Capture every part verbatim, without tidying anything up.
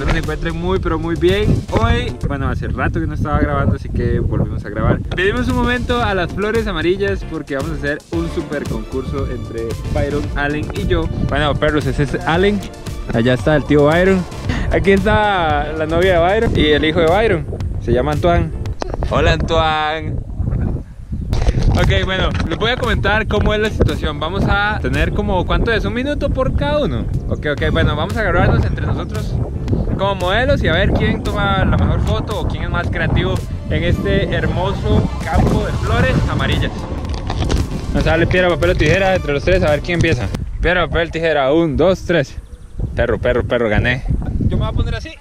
espero se encuentren muy pero muy bien. Hoy, bueno, hace rato que no estaba grabando, así que volvimos a grabar. Pedimos un momento a las flores amarillas porque vamos a hacer un super concurso entre Byron, Allen y yo. Bueno, perros, ese es Allen. Allá está el tío Byron. Aquí está la novia de Byron y el hijo de Byron. Se llama Antoine. Hola, Antoine. Ok, bueno, les voy a comentar cómo es la situación. Vamos a tener como, ¿cuánto es? ¿Un minuto por cada uno? Ok, ok, bueno, vamos a agarrarnos entre nosotros como modelos y a ver quién toma la mejor foto o quién es más creativo en este hermoso campo de flores amarillas. Vamos a darle piedra, papel o tijera entre los tres a ver quién empieza. Piedra, papel, tijera, un, dos, tres. Perro, perro, perro, gané. Yo me voy a poner así.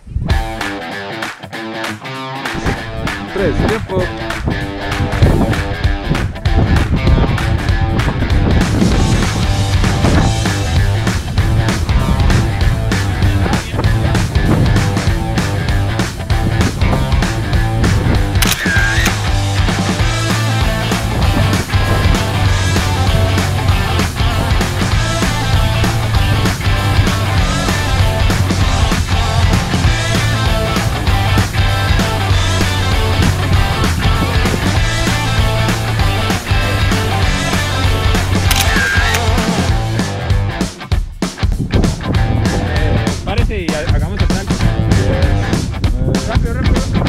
Tres, tiempo. Y hagamos el salto. Rápido, rápido, rápido.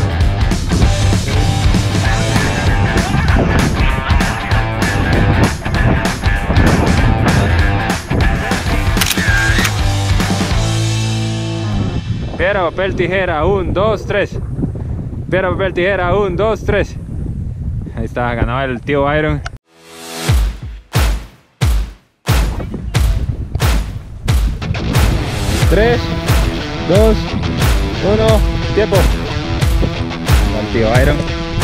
Piedra, papel, tijera, un, dos, tres. Piedra, papel, tijera, un, dos, tres. Ahí está, ganó el tío Byron. tres, dos, uno, tiempo. El tío Byron.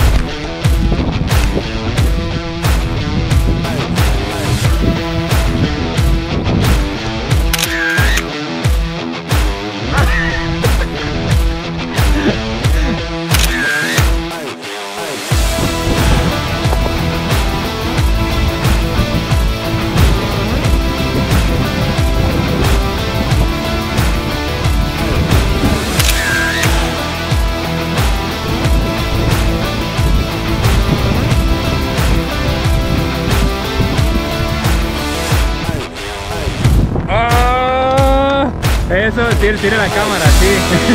Eso, tire, tire la cámara, sí.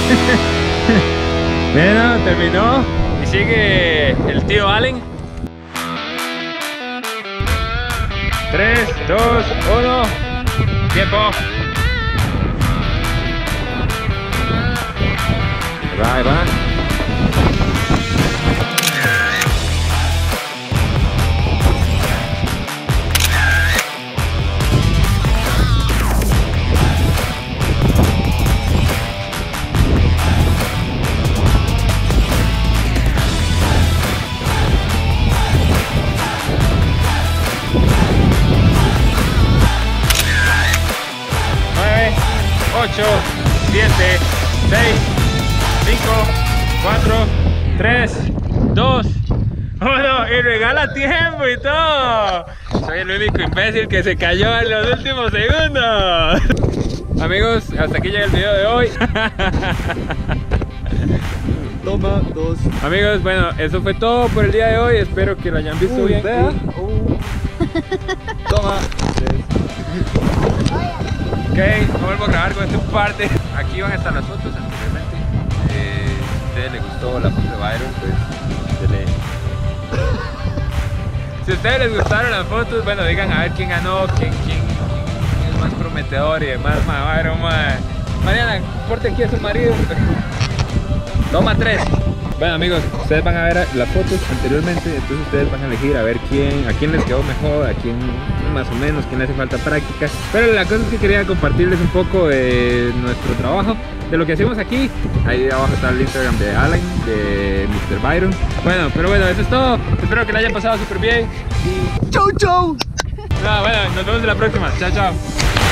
Bueno, terminó. Y sigue el tío Allen. tres, dos, uno. Tiempo. Ahí va, ahí va. ocho, siete, seis, cinco, cuatro, tres, dos, uno y regala tiempo y todo. Soy el único imbécil que se cayó en los últimos segundos. Amigos, hasta aquí llega el video de hoy. Toma, dos. Amigos, bueno, eso fue todo por el día de hoy. Espero que lo hayan visto Uy, bien. vea. Uh. Toma. Ok, no vuelvo a grabar con esta parte. Aquí van a estar las fotos anteriormente. Eh, si a ustedes les gustó la foto de Byron, pues denle. Si a ustedes les gustaron las fotos, bueno, digan a ver quién ganó, quién, quién, quién es más prometedor y demás. Ma, Byron, ma. Mariana, porte aquí a su marido. Toma tres. Bueno, amigos, ustedes van a ver las fotos anteriormente, entonces ustedes van a elegir a ver quién, a quién les quedó mejor, a quién más o menos, quién le hace falta práctica. Pero la cosa es que quería compartirles un poco de nuestro trabajo, de lo que hacemos aquí. Ahí abajo está el Instagram de Allen, de mister Byron. Bueno, pero bueno, eso es todo. Espero que la hayan pasado súper bien. Y... ¡chau, chau! No, bueno, nos vemos en la próxima. Chao, chao.